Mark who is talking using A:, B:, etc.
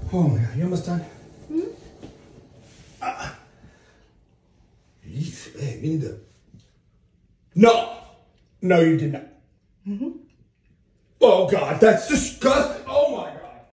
A: Oh my God, you almost done? Babe, you need to... No! No, you did not. Oh God, that's disgusting. Oh my God.